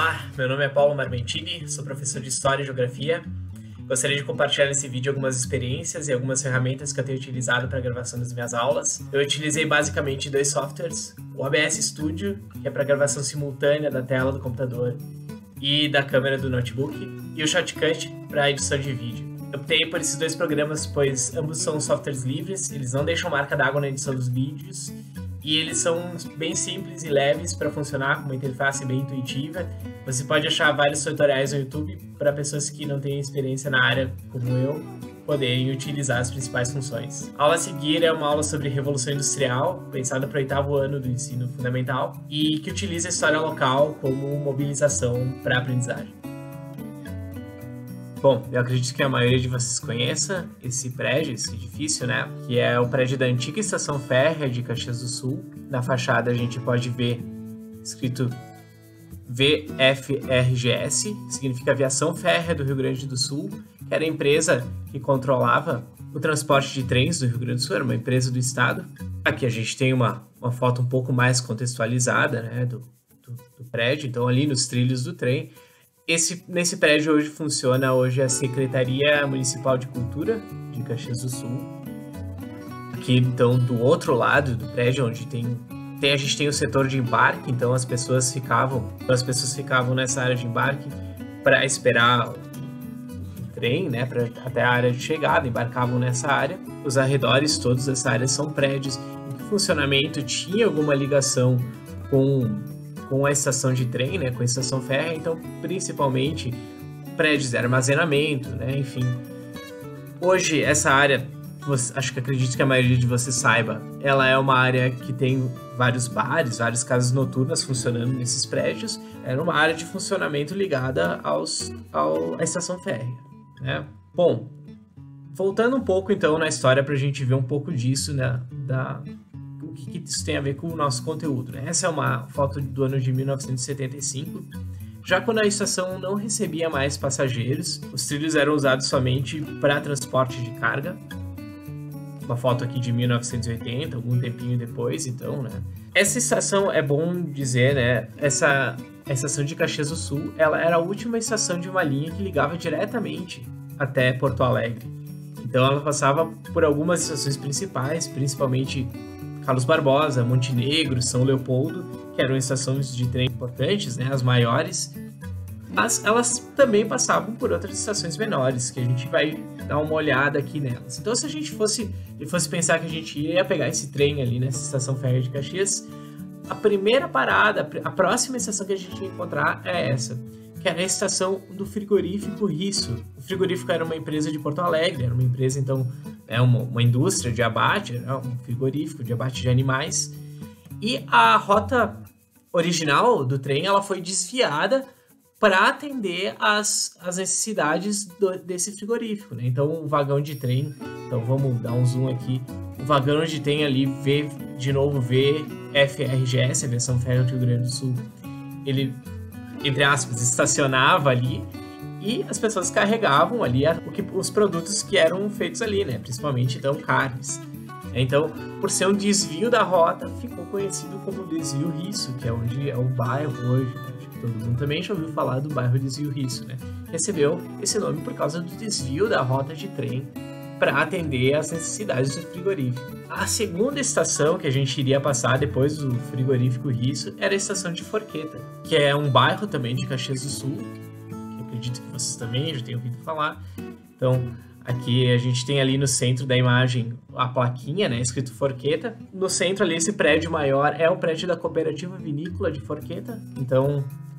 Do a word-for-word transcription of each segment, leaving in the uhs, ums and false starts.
Olá, meu nome é Paulo Marmentini, sou professor de História e Geografia. Gostaria de compartilhar nesse vídeo algumas experiências e algumas ferramentas que eu tenho utilizado para a gravação das minhas aulas. Eu utilizei basicamente dois softwares, o O B S Studio, que é para gravação simultânea da tela do computador e da câmera do notebook, e o Shotcut para edição de vídeo. Eu optei por esses dois programas, pois ambos são softwares livres, eles não deixam marca d'água na edição dos vídeos, e eles são bem simples e leves para funcionar, com uma interface bem intuitiva. Você pode achar vários tutoriais no YouTube para pessoas que não têm experiência na área, como eu, poderem utilizar as principais funções. A aula a seguir é uma aula sobre Revolução Industrial, pensada para o oitavo ano do ensino fundamental, e que utiliza a história local como mobilização para a aprendizagem. Bom, eu acredito que a maioria de vocês conheça esse prédio, esse edifício, né? Que é o prédio da antiga estação férrea de Caxias do Sul. Na fachada a gente pode ver escrito V F R G S, significa Aviação Férrea do Rio Grande do Sul, que era a empresa que controlava o transporte de trens do Rio Grande do Sul, era uma empresa do estado. Aqui a gente tem uma, uma foto um pouco mais contextualizada, né, do, do, do prédio, então ali nos trilhos do trem. Esse, nesse prédio hoje funciona hoje a Secretaria Municipal de Cultura de Caxias do Sul. Aqui, então, do outro lado do prédio, onde tem, tem a gente tem o setor de embarque, então as pessoas ficavam, as pessoas ficavam nessa área de embarque para esperar o trem, né, pra, até a área de chegada, embarcavam nessa área. Os arredores todos dessa área são prédios em que o funcionamento tinha alguma ligação com com a estação de trem, né, com a estação férrea, então principalmente prédios de armazenamento, né, enfim. Hoje essa área, acho que acredito que a maioria de vocês saiba, ela é uma área que tem vários bares, várias casas noturnas funcionando nesses prédios, era uma área de funcionamento ligada aos, ao, à estação férrea, né. Bom, voltando um pouco então na história para a gente ver um pouco disso, né, da... o que isso tem a ver com o nosso conteúdo, né? Essa é uma foto do ano de mil novecentos e setenta e cinco, já quando a estação não recebia mais passageiros, os trilhos eram usados somente para transporte de carga. Uma foto aqui de mil novecentos e oitenta, algum tempinho depois, então, né? Essa estação, é bom dizer, né? Essa a estação de Caxias do Sul, ela era a última estação de uma linha que ligava diretamente até Porto Alegre. Então ela passava por algumas estações principais, principalmente Carlos Barbosa, Montenegro, São Leopoldo, que eram estações de trem importantes, né, as maiores, mas elas também passavam por outras estações menores, que a gente vai dar uma olhada aqui nelas. Então, se a gente fosse, fosse pensar que a gente ia pegar esse trem ali nessa estação férrea de Caxias, a primeira parada, a próxima estação que a gente ia encontrar é essa, que era a estação do frigorífico Risso. O frigorífico era uma empresa de Porto Alegre, era uma empresa, então, é uma, uma indústria de abate, era um frigorífico de abate de animais. E a rota original do trem, ela foi desviada para atender as, as necessidades do, desse frigorífico, né? Então, o vagão de trem, então vamos dar um zoom aqui, o vagão de trem ali, v, de novo, V F R G S, a Aviação Férrea do Rio Grande do Sul, ele, entre aspas, estacionava ali e as pessoas carregavam ali o que, os produtos que eram feitos ali, né? Principalmente, então, carnes. Então, por ser um desvio da rota, ficou conhecido como Desvio Risso, que é onde é o bairro hoje, né? Acho que todo mundo também já ouviu falar do bairro Desvio Risso, né? Recebeu esse nome por causa do desvio da rota de trem para atender às necessidades do frigorífico. A segunda estação que a gente iria passar depois do frigorífico Risso era a estação de Forqueta, que é um bairro também de Caxias do Sul, que acredito que vocês também já tenham ouvido falar. Então, aqui a gente tem ali no centro da imagem a plaquinha, né, escrito Forqueta. No centro ali, esse prédio maior é o prédio da Cooperativa Vinícola de Forqueta. Então,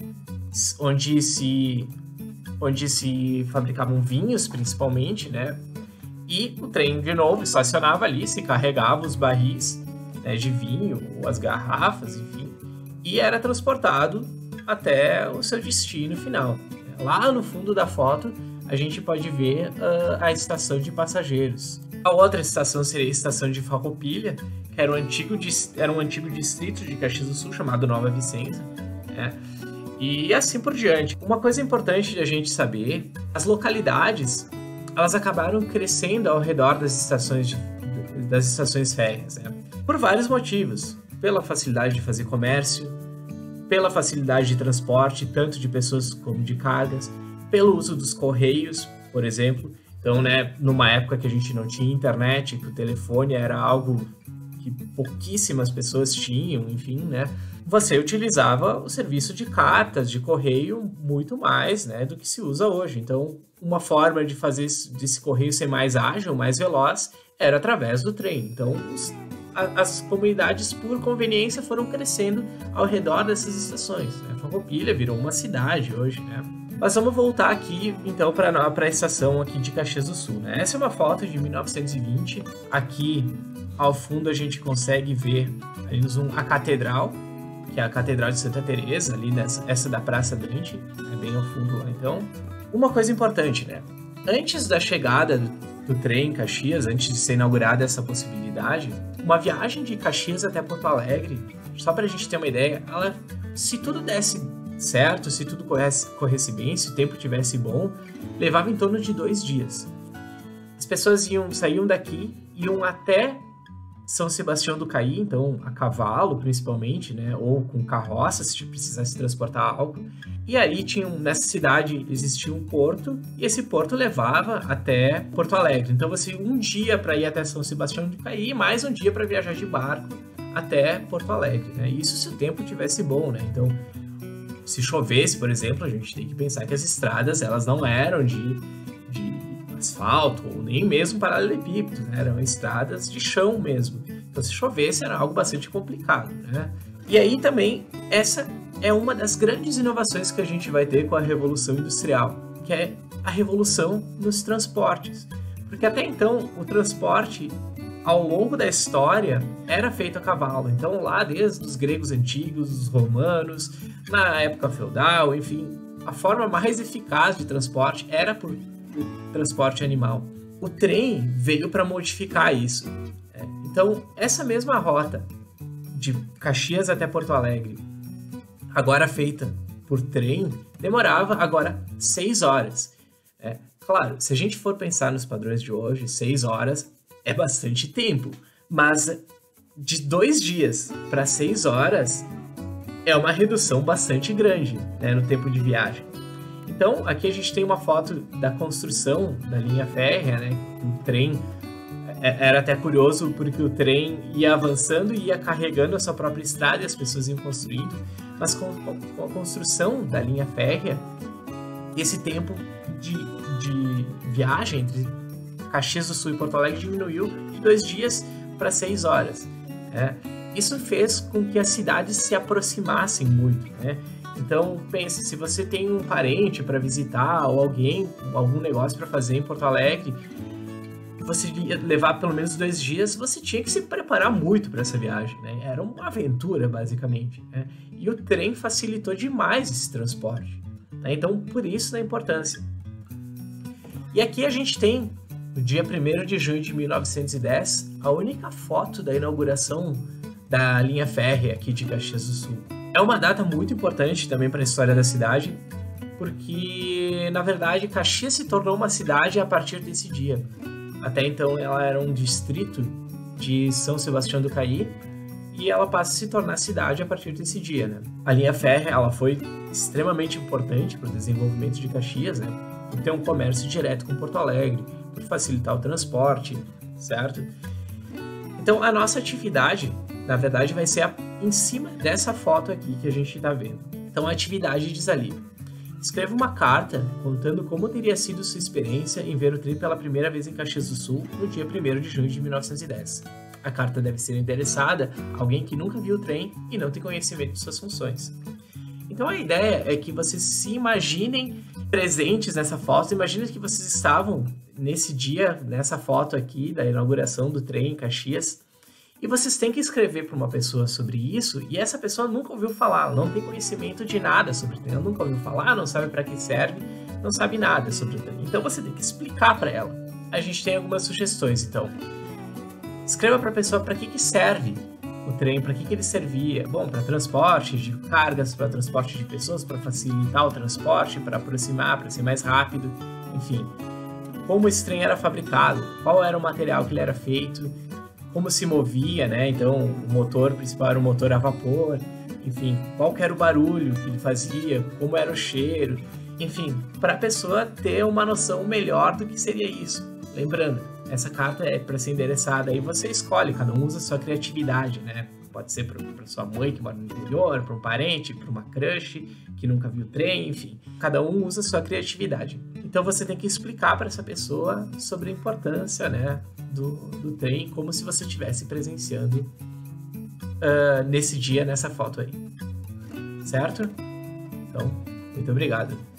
onde se, onde se fabricavam vinhos, principalmente, né? E o trem, de novo, estacionava ali, se carregava os barris, né, de vinho, ou as garrafas, enfim, e era transportado até o seu destino final. Lá no fundo da foto, a gente pode ver uh, a estação de passageiros. A outra estação seria a estação de Farroupilha, que era um antigo, era um antigo distrito de Caxias do Sul, chamado Nova Vicença, né? E assim por diante. Uma coisa importante de a gente saber, as localidades, elas acabaram crescendo ao redor das estações, de, das estações férreas, né? Por vários motivos. Pela facilidade de fazer comércio, pela facilidade de transporte, tanto de pessoas como de cargas, pelo uso dos correios, por exemplo. Então, né, numa época que a gente não tinha internet, que o telefone era algo que pouquíssimas pessoas tinham, enfim, né, você utilizava o serviço de cartas, de correio, muito mais, né, do que se usa hoje. Então, uma forma de fazer esse correio ser mais ágil, mais veloz, era através do trem. Então, os, a, as comunidades, por conveniência, foram crescendo ao redor dessas estações, né? Farroupilha virou uma cidade hoje, né? Mas vamos voltar aqui, então, para a estação aqui de Caxias do Sul, né? Essa é uma foto de mil novecentos e vinte. Aqui, ao fundo, a gente consegue ver ali no zoom, a catedral, que é a Catedral de Santa Teresa, ali nessa, essa da Praça Dante, é bem ao fundo lá, então. Uma coisa importante, né? Antes da chegada do, do trem em Caxias, antes de ser inaugurada essa possibilidade, uma viagem de Caxias até Porto Alegre, só para a gente ter uma ideia, ela, se tudo desse certo, se tudo corresse, corresse bem, se o tempo tivesse bom, levava em torno de dois dias. As pessoas iam, saíam daqui, iam até São Sebastião do Caí, então a cavalo principalmente, né, ou com carroça se precisasse transportar algo. E ali tinha, nessa cidade existia um porto, e esse porto levava até Porto Alegre. Então você um dia para ir até São Sebastião do Caí, mais um dia para viajar de barco até Porto Alegre, né? Isso se o tempo tivesse bom, né? Então, se chovesse, por exemplo, a gente tem que pensar que as estradas elas não eram de, de asfalto ou nem mesmo paralelepípedos, né? Eram estradas de chão mesmo. Então, se chovesse, era algo bastante complicado, né? E aí também, essa é uma das grandes inovações que a gente vai ter com a Revolução Industrial, que é a revolução nos transportes. Porque até então, o transporte, ao longo da história, era feito a cavalo. Então, lá desde os gregos antigos, os romanos, na época feudal, enfim, a forma mais eficaz de transporte era por transporte animal. O trem veio para modificar isso. Então, essa mesma rota de Caxias até Porto Alegre, agora feita por trem, demorava agora seis horas. É, claro, se a gente for pensar nos padrões de hoje, seis horas é bastante tempo, mas de dois dias para seis horas é uma redução bastante grande, né, no tempo de viagem. Então, aqui a gente tem uma foto da construção da linha férrea, né, do trem. Era até curioso porque o trem ia avançando e ia carregando a sua própria estrada e as pessoas iam construindo, mas com, com a construção da linha férrea, esse tempo de, de viagem entre Caxias do Sul e Porto Alegre diminuiu de dois dias para seis horas. Né? Isso fez com que as cidades se aproximassem muito, né? Então, pense, se você tem um parente para visitar ou alguém, algum negócio para fazer em Porto Alegre, você ia levar pelo menos dois dias, você tinha que se preparar muito para essa viagem, né? Era uma aventura, basicamente, né? E o trem facilitou demais esse transporte, né? Então, por isso a importância. E aqui a gente tem, no dia primeiro de junho de mil novecentos e dez, a única foto da inauguração da linha férrea aqui de Caxias do Sul. É uma data muito importante também para a história da cidade, porque, na verdade, Caxias se tornou uma cidade a partir desse dia. Até então, ela era um distrito de São Sebastião do Caí e ela passa a se tornar cidade a partir desse dia, né? A linha férrea, ela foi extremamente importante para o desenvolvimento de Caxias, né? Por ter um comércio direto com Porto Alegre, por facilitar o transporte, certo? Então, a nossa atividade, na verdade, vai ser a, em cima dessa foto aqui que a gente está vendo. Então, a atividade diz ali: escreva uma carta contando como teria sido sua experiência em ver o trem pela primeira vez em Caxias do Sul no dia primeiro de junho de mil novecentos e dez. A carta deve ser endereçada a alguém que nunca viu o trem e não tem conhecimento de suas funções. Então, a ideia é que vocês se imaginem presentes nessa foto. Imaginem que vocês estavam nesse dia, nessa foto aqui da inauguração do trem em Caxias, e vocês têm que escrever para uma pessoa sobre isso, e essa pessoa nunca ouviu falar, não tem conhecimento de nada sobre o trem, ela nunca ouviu falar, não sabe para que serve, não sabe nada sobre o trem. Então você tem que explicar para ela. A gente tem algumas sugestões, então. Escreva para a pessoa para que, que serve o trem, para que, que ele servia. Bom, para transporte de cargas, para transporte de pessoas, para facilitar o transporte, para aproximar, para ser mais rápido, enfim. Como esse trem era fabricado, qual era o material que ele era feito, como se movia, né? Então, o motor principal era um motor a vapor, enfim, qual que era o barulho que ele fazia, como era o cheiro, enfim, para a pessoa ter uma noção melhor do que seria isso. Lembrando, essa carta é para ser endereçada, aí você escolhe, cada um usa a sua criatividade, né? Pode ser para sua mãe que mora no interior, para um parente, para uma crush que nunca viu trem, enfim. Cada um usa a sua criatividade. Então você tem que explicar para essa pessoa sobre a importância, né, do, do trem, como se você estivesse presenciando uh, nesse dia, nessa foto aí. Certo? Então, muito obrigado.